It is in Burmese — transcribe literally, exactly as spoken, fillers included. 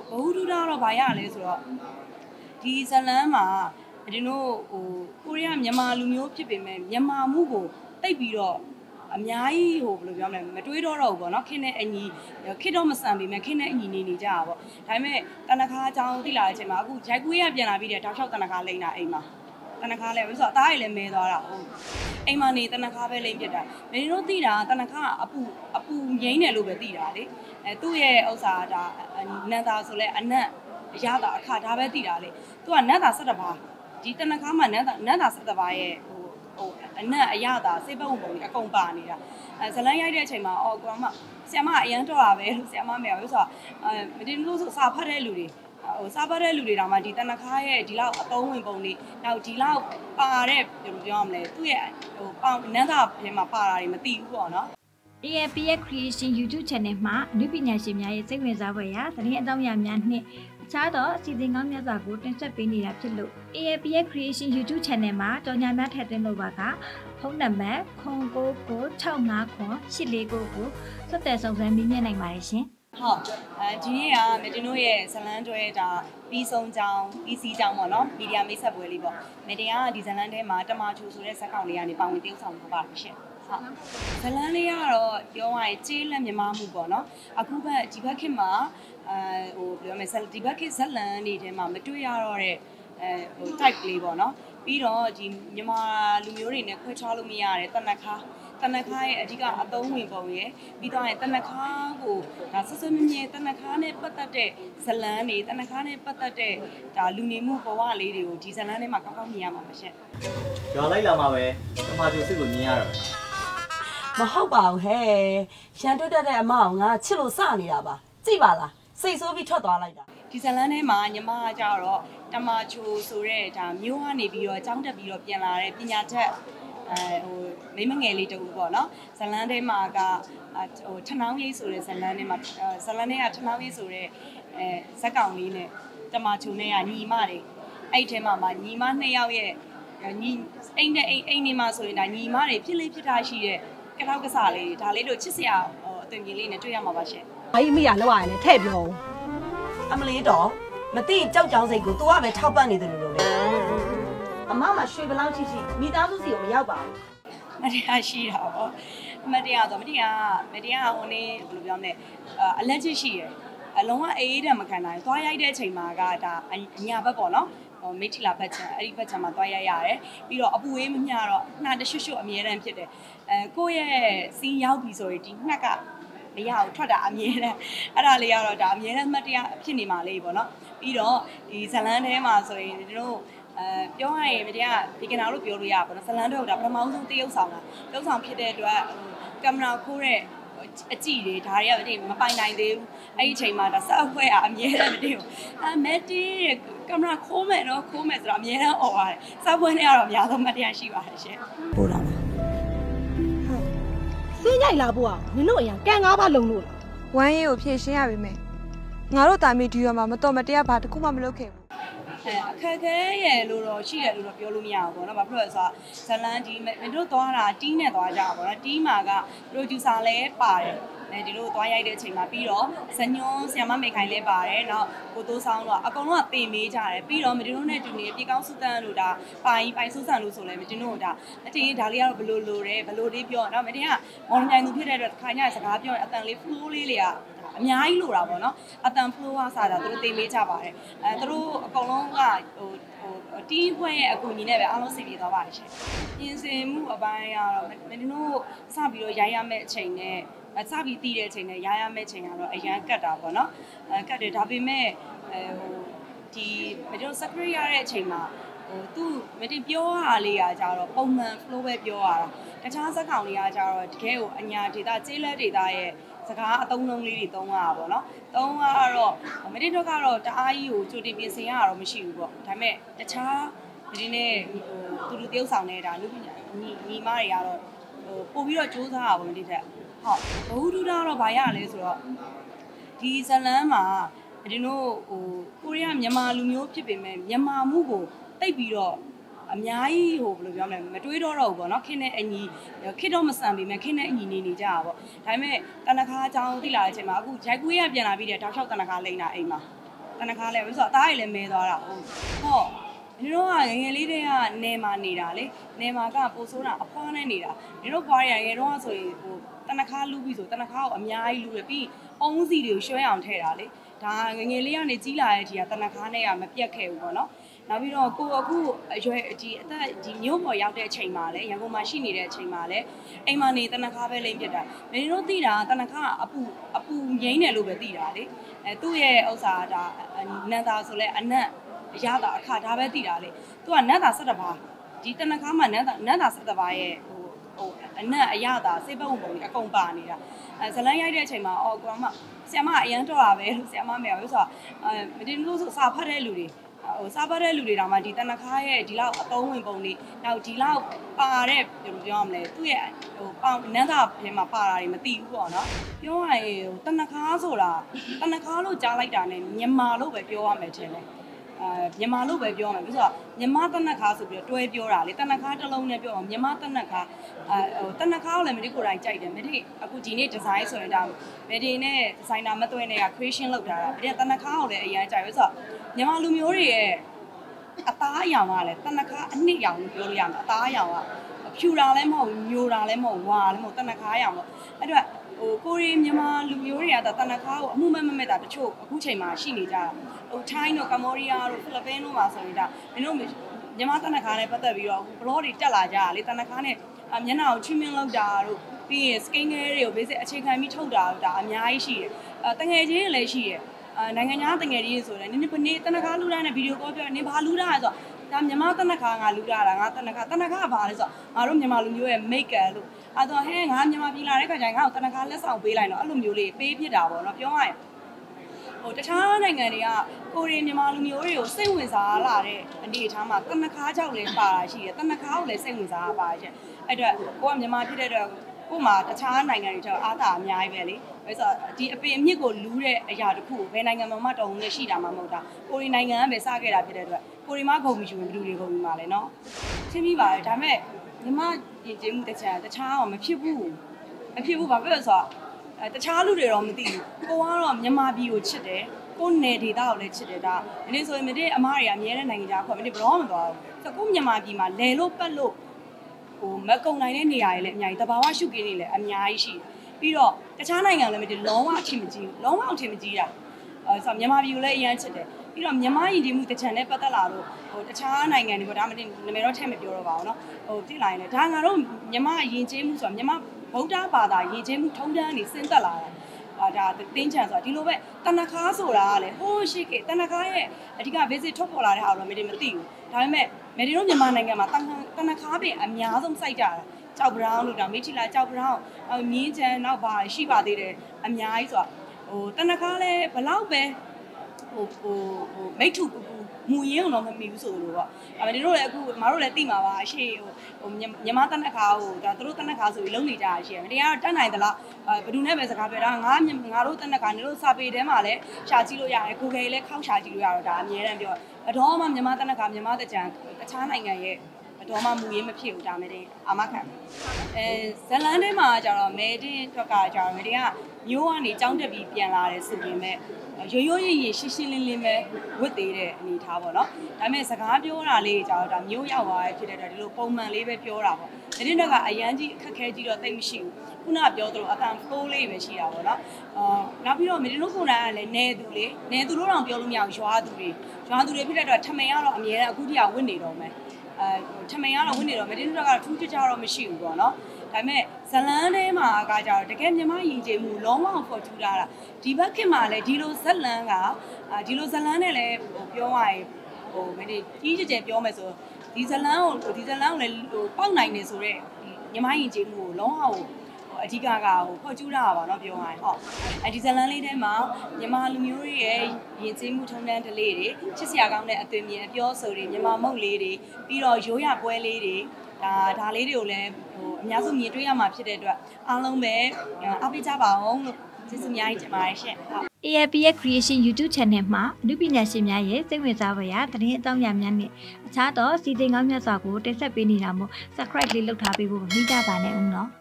ဘဟုတုတတော့ဘာရလဲဆိုတော့ဒီဇလန်းမှာဒီတို့ဟိုကိုရီးယားမြန်မာလူမျိုးဖြစ်ပေမဲ့မြန်မာမှုကိုတိတ်ပြီးတော့အများကြီးဟိုဘယ်လိုပြောမလဲမတွေးတော့တော့ဘူးပေါ့နော်ခင်းတဲ့အညီခစ်တော့မဆန်ပေမဲ့ခင်းတဲ့အညီနေနေကြတာပေါ့ဒါပေမဲ့တနခါအကြောင်းသိလာတဲ့အချိန်မှာအခုဂျိုက်ကွေးရပြန်လာပြီးတဲ့တောက်လျှောက်တနခါလိမ့်တာအိမ်မှာတနခါလဲဆိုတော့အသားရည်လည်းမဲသွားတာဟုတ်အိမ်မှာနေတနခါပဲလိမ့်ပြစ်တာမင်းတို့သိတာတနခါအပူအပူငိမ့်တယ်လို့ပဲသိတာလေအဲသူ့ရဲ့ဥစ္စာဒါနန်သာဆိုလဲအနက်ရတာအခါဒါပဲသိတာလေသူကနတ်သာ၁၁ပါးဒီတနခါမှာနတ်သာနတ်သာ၁၁ပါးရဲ့ဟိုဟိုအနက်အရသာစေဘုံပုံကြီးအကုန်ပါနေတာအဲဇလန်းရိုက်တဲ့အချိန်မှာအော်ကွာမဆရာမအရန်တော့တာပဲလို့ဆရာမမေပြောဆိုတော့အဲမတင်လို့ဆိုစာဖတ်တဲ့လူတွေဟိုစားပါတဲ့လူတွေတောင်မှဒီတနခါရဲ့ဒီလောက်အသုံးဝင်ပုံလေးနောက်ဒီလောက်ပါတဲ့ဘယ်လိုပြောရမလဲသူ့ရဲ့ဟိုပေါနန်းသာထဲမှာပါတာတွေမသိဘူးပေါ့နော် A A P S Creation YouTube Channel မှာအနုပညာရှင်များရဲ့စိတ်ဝင်စားဖွယ်ရာသတင်းအကြောင်းအရာများနှင့်အခြားသောအစီအစဉ်ကောင်းများစွာကိုတင်ဆက်ပေးနေတာဖြစ်လို့ A A P S Creation YouTube Channel မှာကြော်ညာများထည့်သွင်းလို့ပါကဖုန်းနံပါတ်ခုနှစ်ကိုကို၆၅ခွန်၈၄ကိုကိုဆက်သွယ်ဆောင်ရွက်မိမြင်နိုင်ပါတယ်ရှင်ဟုတ်အဲဒီနေ့ကမတင်တို့ရဲ့ဇလန်းတွဲဒါပြီးဆုံးကြောင်းပြီးစီးကြောင်းပေါ့နော်မီဒီယာမိတ်ဆက်ပွဲလေးပေါ့မတင်ကဒီဇလန်းထဲမှာတမချူဆိုတဲ့ဇက်ကောင်လေးကနေပါဝင်tiêuဆောင်ထားပါရှင်ဟုတ်ဇလန်းလေးကတော့ပြောရရင်ကျေးလက်မြမမှုပေါ့နော်အခုဘက်ဒီဘက်ခေတ်မှာအဲဟိုပြောမယ်ဒီဘက်ခေတ်ဇလန်းနေထဲမှာမတွေ့ရတော့တဲ့အဲဟို type လေးပေါ့နော်ပြီးတော့ဒီမြန်မာလူမျိုးတွေနဲ့ခွဲခြားလို့မရတဲ့တနခါတနခါရဲ့အဓိကအသုံးဝင်ပုံရဲ့ပြီးတော့တနခါကိုဒါဆွဆွမြဲမြဲတနခါနဲ့ပတ်သက်တဲ့ဇလန်းတွေတနခါနဲ့ပတ်သက်တဲ့ဒါလူနေမှုဘဝလေးတွေကိုဒီဇလန်းထဲမှာကောင်းကောင်းမြင်ရမှာပါရှင့်။ရွာလိုက်လာမှာပဲတမချူစစ်ကိုမြင်ရတော့မဟုတ်ပါဘူးဟဲ့ရန်တွတ်တဲ့အမအောင်ငါချစ်လို့စနေတာပါကြည့်ပါလားစိတ်ဆိုးပြီးထွက်သွားလိုက်တာဒီဇလန်းထဲမှာညီမကကြတော့တမချိုဆိုတဲ့ဒါမျိုးကနေပြီးတော့ကြောင်းတက်ပြီးတော့ပြန်လာတဲ့ပညာတတ်အဲဟိုမိမငယ်လေးတူပေါ့နော်ဇလန်းထဲမှာကဟိုထနှောင်းရိပ်ဆိုတဲ့ဇလန်းထဲမှာဇလန်းထဲကထနှောင်းရိပ်ဆိုတဲ့အဲဇက်ကောင်လေးနဲ့တမချိုနဲ့ကညီမတွေအဲ့ထဲမှာမှညီမနှစ်ယောက်ရဲ့ညီအိမ်နဲ့အိမ်အိမ်နေမှာဆိုရင်ဒါညီမတွေဖြစ်လေးဖြစ်တာရှိတဲ့ကထောက်ကစားလေးဒါလေးတို့ချစ်စရာဟိုအသွင်ပြေးလေးနဲ့တွေ့ရမှာပါရှင်။ဘာကြီးမိရလောက်ရတယ်ထဲ့ပြောဦး။အမလေးတော့မသိကြောက်ကြောင်စိတ်ကို तू ကပဲထောက်ပံ့နေတယ်လို့လေ။အမမရွှေဘလောက်ချစ်ချစ်မိသားစုစီကိုမရောက်ပါဘူး။မတရားရှိတာပေါ့။မတရားတော့မတရားမတရားဟိုနေဘယ်လိုပြောမလဲအလက်ချစ်ရှိရယ်။အလုံးဝအေးအေးတံမခံနိုင်။သွားရိုက်တဲ့အချိန်မှာကဒါအညာဘက်ပေါ့နော်။ဟိုမိထီလာဘက်ချံအဲ့ဒီဘက်ချံမှာသွားရိုက်ရတယ်။ပြီးတော့အပူအေးမမျှတော့နှာတရွှွှွအမြဲတမ်းဖြစ်တယ်။အဲကိုယ့်ရဲ့စီးရောက်ပြီဆိုရင်ဒီနှက်ကမရအောင်ထွက်တာအမြဲတမ်းအဲ့ဒါလေးကတော့ဒါအမြဲတမ်းမှတ်တရဖြစ်နေမှာလေးပေါ့နော်ပြီးတော့ဒီဇလန်းထဲမှာဆိုရင်တို့အဲပြောရရင်မတရားဒီကနာလို့ပြောလို့ရပါတော့ဇလန်းတို့ဒါပထမဆုံးတရုပ်ဆောင်တာတရုပ်ဆောင်ဖြစ်တဲ့အတွက်ကင်မရာခိုးတဲ့အကြည့်တွေဒါတွေကမပိုင်နိုင်သေးဘူးအဲ့ဒီအချိန်မှာဒါဆက်အဖွဲအမြဲတမ်းမတင်ဘူးအမက်တီကင်မရာခိုးမယ်နော်ခိုးမယ်ဆိုတော့အမြဲတမ်းអော်ရတယ်ဆက်ဖွဲနဲ့ကတော့အများဆုံးမှတ်တရရှိပါတယ်ရှင်ပို့လာပါစင်းရိုက်လာဖို့อ่ะနင်တို့အရာကန်ကားပါလုံလို့လားဝမ်းရေးကိုဖြည့်ရှင်းရပါမယ်ငါတို့တာမီဒီယိုမှာမတော်မတရားဘာတခုမှမလုပ်ခဲ့ဘူးအဲအခက်ခဲရဲ့လို့တော့ရှိတယ်လို့တော့ပြောလို့မရဘူးပေါ့နော်ဘာဖြစ်လို့လဲဆိုတော့ဇလန်ဒီမင်းတို့သွားတာတီးနဲ့သွားကြပါပေါ့နော်တီးမှာက producer လည်းပါတယ်အဲဒီလိုသွားရိုက်တဲ့အချိန်မှာပြီးတော့ဇညွန်းဆီယမမေခိုင်လည်းပါတယ်နောက်ကိုတိုးဆောင်တော့အကုန်လုံးကပင်မေးကြတယ်ပြီးတော့မတင်တို့နဲ့တူနေပြေကောင်းစုတန်းလို့ဒါပိုင်ပိုင်စုဆန်လို့ဆိုလဲမတင်တို့ဒါအတင်းဒါလေးကတော့ဘလို့လိုတယ်ဘလို့လေးပြောတော့မတင်ကမော်လမြိုင်သူဖြစ်တဲ့အတွက်ခိုင်ညစကားပြောရင်အတန်လေး flow လေးတွေကအများကြီးလိုတာပေါ့နော်အတန် flow ကစားတာသူတို့သိမေးကြပါတယ်အဲသူတို့အကုန်လုံးကဟိုဟိုတီးဖွဲ့ရဲ့အကူအညီနဲ့ပဲအားလုံးစီပြေသွားပါတယ်ရှင်ပြင်ဆင်မှုအပိုင်းကတော့မတင်တို့စပြီးတော့ရိုင်းရမယ့်အချိန်နဲ့အစပြီးတည်တဲ့အချိန်နဲ့ရရမယ့်အချိန်ကတော့အရန်ကတ်တာပေါ့နော်အဲကတ်တယ်ဒါပေမဲ့အဲဟိုဒီမတို့ secret ရတဲ့အချိန်မှာဟိုသူ့မတင်ပြောရလေးကကြတော့ပုံမှန် flow ပဲပြောရတာတခြားစက်ကောင်တွေကကြတော့တကယ်ကိုအညာဒေတာကျေးလက်ဒေတာရဲ့စကားအသုံးလုံးလေးတွေသုံးရတာပေါ့နော်သုံးရတော့မတင်တော့ကတော့တအားကြီးကိုကြိုတင်ပြင်ဆင်ရတာတော့မရှိဘူးပေါ့ဒါပေမဲ့တခြားဒီနေ့ဟိုသူတို့တယောက်ဆောင်နေတာလူပညာညီညီမတွေကတော့ဟိုပို့ပြီးတော့စူးစမ်းရပါဘူးဒီထက်ဟုတ်ဘဟုတုတတော့ဘာရလဲဆိုတော့ဒီဇလန်းမှာဒီတို့ဟိုကိုရီးယားမြန်မာလူမျိုးဖြစ်ပေမဲ့မြန်မာမှုကိုတိတ်ပြီးတော့အများကြီးဟိုဘယ်လိုပြောမလဲမတွေးတော့တော့ဘူးပေါ့နော်ခင်းတဲ့အညီခစ်တော့မဆန်ပေမဲ့ခင်းတဲ့အညီနေနေကြတာပေါ့ဒါပေမဲ့တနခါအကြောင်းသိလာတဲ့အချိန်မှာအခုဂျိုက်ကွေးရပြန်လာပြီးတဲ့တောက်လျှောက်တနခါလိမ့်တာအိမ်မှာတတနခါလဲဆိုတော့အသားရည်လည်းမဲသွားတာဟုတ်ဟောဒီတော့ငငယ်လေးတွေကနေမှာနေတာလေနေမှာကပိုဆိုးတာအဖွားနဲ့နေတာဒီတော့ဖွားရငယ်တော့ဆိုရင်ဟိုတနခါလူပြီးဆိုတနခါကိုအများကြီးလူရပြီးအုံးစီတွေကိုရွှဲအောင်ထည့်တာလေဒါငငယ်လေးကနေကြီးလာတဲ့အထိကတနခါနဲ့ကမပြတ်ခဲ့ဘူးပေါ့နော်နောက်ပြီးတော့ကိုအခုအရွယ်ဒီအသက်ဒီမျိုးပေါ်ရောက်တဲ့အချိန်မှာလဲရန်ကုန်မှာရှိနေတဲ့အချိန်မှာလဲအိမ်မှာနေတနခါပဲလိမ့်ပြတာမင်းတို့သိတာတနခါအပူအပူငိမ့်တယ်လို့ပဲသိတာလေအဲသူ့ရဲ့ဥစ္စာဒါနန္တာဆိုလဲအနက်ရတာအခါဒါပဲသိတာလေသူကနတ်တာ၁၁ပါးဒီတနခါမှာနတ်တာနတ်တာ၁၁ပါးရဲ့ဟိုဟိုအနက်အရတာစေဘုံပုံကြီးအကုန်ပါနေတာအဲဇလန်းရိုက်တဲ့အချိန်မှာအော်ကွာမဆရာမအရန်တော့တာပဲလို့ဆရာမမေပြောဆိုတော့အဲမတင်လို့ဆိုစာဖတ်တဲ့လူတွေဟိုစားပါတဲ့လူတွေတောင်မှဒီတနခါရဲ့ဒီလောက်အသုံးဝင်ပုံလေးနောက်ဒီလောက်ပါတဲ့ဘယ်လိုပြောရမလဲသူ့ရဲ့ဟိုပေါင်နန်းသားထဲမှာပါတာတွေမသိဘူးပေါ့နော်ပြောရရင်ဟိုတနခါဆိုတာတနခါလို့ကြားလိုက်တာနဲ့မြန်မာလို့ပဲပြောရမယ်ထင်တယ်အဲမြန်မာလို့ပဲပြောရမယ်ပြီးတော့မြန်မာတနခါဆိုပြီးတော့တွဲပြောတာလေတနခါတစ်လုံးနဲ့ပြောအောင်မြန်မာတနခါအဲဟိုတနခါကိုလည်းမဒီကိုယ်တိုင်ကြိုက်တယ်မဒီအခုဒီနေ့ဒီဇိုင်းဆိုရင်ဒါမဒီနဲ့ဒီဇိုင်နာမသွင်းတဲ့က creation လုပ်ထားတာမဒီတနခါကိုလည်းအရင်ကြိုက်ပြီးဆိုတော့မြန်မာလူမျိုးတွေရဲ့အသားအရောင်ကလည်းတနခါအနှစ်ရောင်လို့ပြောလို့ရမှာအသားအရောင်ကဖြူတာလည်းမဟုတ်ညိုတာလည်းမဟုတ်ဝါလည်းမဟုတ်တနခါရောင်ပေါ့အဲ့တော့ဟိုကိုရီမြန်မာလူမျိုးတွေကတနခါကိုအမှုမဲ့မမဲ့တာတချို့အခုချိန်မှာရှိနေကြတာဟိုထိုင်းတို့ကမ္ဘောဒီးယားတို့ဖိလစ်ပင်းတို့မှာဆိုရင်ဒါမင်းတို့မြန်မာတနခါနဲ့ပတ်သက်ပြီးတော့ဘလော့တွေတက်လာကြတာလေတနခါနဲ့မျက်နှာကို treatment လုပ်တာတို့ပြီးရင် skin care တွေကို basic အခြေခံပြီးထုတ်တာတို့ဒါအများကြီးရှိတယ်အဲတငယ်ချင်းတွေလည်းရှိတယ်အဲနိုင်ငံခြားတငယ်ချင်းဆိုတယ်နင်းနေတနခါလူတိုင်းနဲ့ဗီဒီယိုကောပြောနေဘာလူတာဆိုတော့ဒါမြန်မာတနခါငါလူတာလားငါတနခါတနခါဘာလဲဆိုတော့ငါတို့မြန်မာလူမျိုးရဲ့ maker လို့အဲတော့ဟဲငါမြန်မာပြည်လာတဲ့ခါကျရင်ငါ့ကိုတနခါလက်ဆောင်ပေးလိုက်တော့အဲ့လိုမျိုးလေးပေးဖြစ်တာပေါ့နော်ပြောရရင်ဟိုတခြားနိုင်ငံတွေကကိုရီမြန်မာလူမျိုးတွေကိုစိတ်ဝင်စားလာတဲ့အနေအထားမှာတနခါကြောက်လည်းပါတာရှိတယ်တနခါကိုလည်းစိတ်ဝင်စားပါရဲ့အဲ့တော့ကိုကမြန်မာဖြစ်တဲ့အတွက်ကို့မှာတခြားနိုင်ငံတွေကျတော့အားသာအများကြီးပဲလေအဲဆိုဒီအပင်အမြစ်ကိုလူးတဲ့အရာတစ်ခုကိုဘယ်နိုင်ငံမှာမှတုံနဲ့ရှိတာမှမဟုတ်တာကိုရီနိုင်ငံကပဲစခဲ့တာဖြစ်တဲ့အတွက်ကိုရီမဂုံမီယူရင်ဘယ်လူတွေဂုံမီမှာလဲနော်ရှင်းပြီးပါတယ်ဒါပေမဲ့ညီမယဉ်ကျေးမှုတခြားတခြားတော့မဖြစ်ဘူးမဖြစ်ဘူးဘာဖြစ်လို့ဆိုတော့အဲတခြားလူတွေတော့မသိဘူးကိုကတော့မြန်မာပြည်ကိုချစ်တယ်ကိုနယ်ဒေသကိုလည်းချစ်တယ်ဒါဒီနေ့ဆိုရင်မင်းအမားတွေကအများတဲ့နိုင်ငံသားခေါ်မင်းဘယ်တော့မှမသွားဘူးဆိုတော့ကိုမြန်မာပြည်မှာလဲလို့ပတ်လို့ဟိုမကုံနိုင်တဲ့နေရာတွေလည်းအများကြီးတဘာဝရှုခင်းတွေလည်းအများကြီးရှိတယ်ပြီးတော့တခြားနိုင်ငံလည်းမတည်လုံးဝအထင်မကြီးဘူးလုံးဝအထင်မကြီးတာအဲဆိုမြန်မာပြည်ကိုလည်းအရန်ချစ်တယ်ပြီးတော့မြန်မာယဉ်ကျေးမှုတချန်နဲ့ပတ်သက်လာတော့ဟိုတခြားနိုင်ငံတွေပေါ့ဒါမှမဟုတ်နာမည်တော့ထည့်မပြောတော့ပါဘူးเนาะဟိုတိလိုက်လေဒါငါတို့မြန်မာယဉ်ကျေးမှုဆိုတာမြန်မာဗုဒ္ဓဘာသာယဉ်ကျေးမှုထုံးတမ်းနေစဉ်သက်လာတာအာဒါတင်းချန်ဆိုတာဒီလိုပဲတနခါဆိုတာကလေဟိုးရှိကေတနခါရဲ့အဓိက visit ထုတ်ပေါ်လာတဲ့ဟာတော့မတင်မသိဘူးဒါပေမဲ့မဒီတို့မြန်မာနိုင်ငံမှာတနခါပင်အများဆုံးစိုက်ကြတာကြောက်ဘရောင်းလို့ဒါမေးချီလာကြောက်ဘရောင်းမြင်းချန်နောက်ပါရှိပါသေးတယ်အများကြီးဆိုတာဟိုတနခါလဲဘလောက်ပဲဟိုဟိုဟိုမိတ်ထုပူပူမူရင်းတော့မမီဘူးဆိုလို့ပေါ့ဒါပေမဲ့တို့လည်းအခုမတို့လည်းသိမှာပါအရှိဟိုဟိုမြန်မာတနခါဟိုဒါတို့တနခါဆိုပြီးလုံနေကြရရှိတယ်တရားတော့တတ်နိုင်သလားဘယ်သူနဲ့ပဲစကားပြောတာငါငါတို့တနခါနေတို့စာပေထဲမှာလည်းရှာကြည့်လို့ရတယ် Google လည်းခောက်ရှာကြည့်လို့ရတော့ဒါအများတန်းပြောအတော်မှမြန်မာတနခါမြန်မာတကြံတခြားနိုင်ငံရဲ့အတော်မှမူရင်းမဖြစ်ဘူးဒါမဲ့အာမခံအဲဇလန်ထဲမှာကျတော့မဲတင်အတွက်ကကျတော့မဲတင်ကမျိုးကနေကြောင်းတက်ပြီးပြန်လာတယ်ဆိုရင်မဲ့ရိုးရိုးရည်ရည်ရှင်းရှင်းလင်းလင်းပဲဝတ်သေးတဲ့အနေထားပေါ့နော်ဒါပေမဲ့စကားပြောတာလေးကျတော့ဒါမျိုးရောက်သွားတယ်ဖြစ်တဲ့အတွက်ဒီလိုပုံမှန်လေးပဲပြောတာပေါ့ဒီနေ့တော့ကအရန်ကြီးအခက်ခဲကြီးတော့တိတ်မရှိဘူးခုနကပြောသလိုအတန်ဖိုးလေးပဲရှိတာပေါ့နော်အာနောက်ပြီးတော့မင်းတို့ကိုယ်တိုင်ကလည်းနေသူလေနေသူတို့တော့ပြောလို့မရဘူးရွာသူတွေရွာသူတွေဖြစ်တဲ့အတွက်ထမိန်ကတော့အမြဲတမ်းအခုတည်းကဝတ်နေတော့မယ်အဲထမိန်ကတော့ဝတ်နေတော့မင်းတို့ကတော့ထူးခြားခြားတော့မရှိဘူးပေါ့နော်ဒါပေမဲ့ဇလန်းထဲမှာကကြတော့တကယ်မြန်မာယဉ်ကျေးမှုလုံးဝဖော်ထူးတာဒီဘက်ခင်မှာလည်းဒီလိုဇလန်းကဒီလိုဇလန်းနဲ့လည်းဟိုပြောရရင်ဟိုမင်းကြီးကြီးကျယ်ကျယ်ပြောမယ်ဆိုဒီဇလန်းကိုဒီဇလန်းကိုလည်းဟိုပေါက်နိုင်နေဆိုတော့မြန်မာယဉ်ကျေးမှုကိုလုံးဝဟိုအဓိကကဟိုဖော်ကျူးတာပါเนาะပြောရရင်ဟောအဲဒီဇလန်းလေးထဲမှာမြန်မာလူမျိုးတွေရဲ့ယဉ်ကျေးမှုထုံးတမ်းဓလေ့တွေချစ်စရာကောင်းတဲ့အသွင်မြင်အပြောဆိုတွေမြန်မာမုတ်လေးတွေပြီးတော့ရိုးရပွဲလေးတွေဒါဒါလေးတွေကိုလည်းဟိုအများဆုံးမြင်တွေ့ရမှာဖြစ်တဲ့အတွက်အားလုံးပဲအားပေးကြပါအောင်လို့ကျေးဇူးအများကြီးတင်ပါတယ်ရှင်ဟုတ် A L P S Creation YouTube Channel မှာအနုပညာရှင်များရဲ့စိတ်ဝင်စားဖွယ်ရာသတင်းအကြောင်းအရာများနဲ့အခြားသောစီစဉ်ကောင်းမြတ်စွာကိုတင်ဆက်ပေးနေတာမို့ Subscribe လေးလုပ်ထားပေးဖို့မမေ့ကြပါနဲ့ဦးနော်